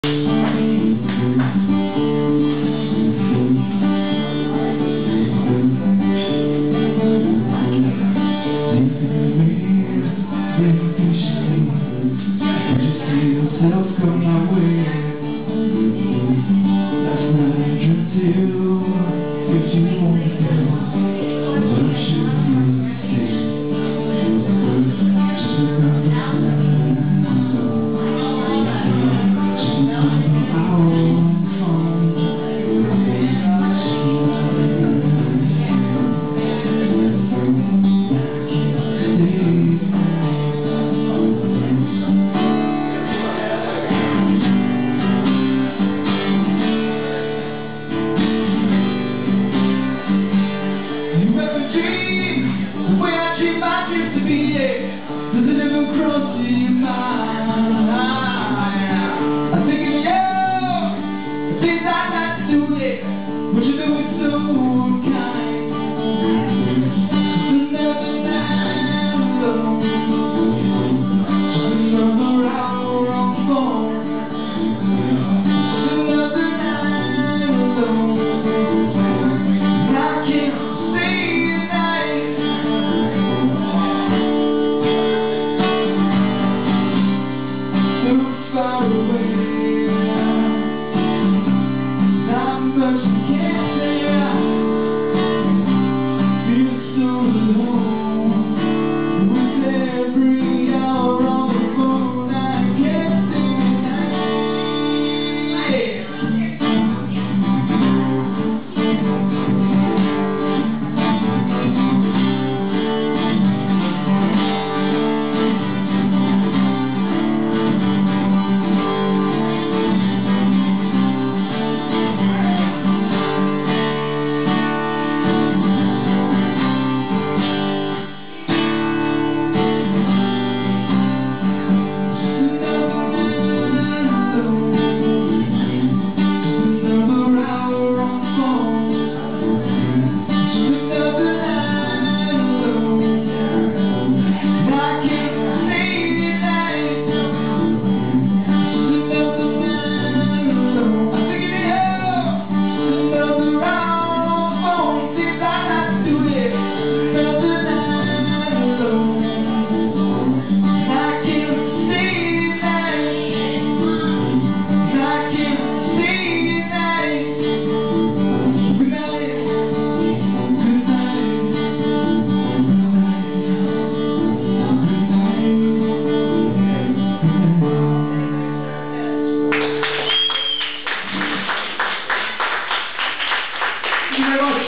Come my way. Last night I dreamt you. If you want to go, what should you say? Just another night, just another hour on the phone. Does it ever cross your mind? I'm thinking of you, the things I'd like to do it, but you do it so kind. Just another night alone, just another hour on the phone. Just another night alone, and I can't stay at night. Far away, not much you can't say. I feel so alone with every hour on the phone. I can't stay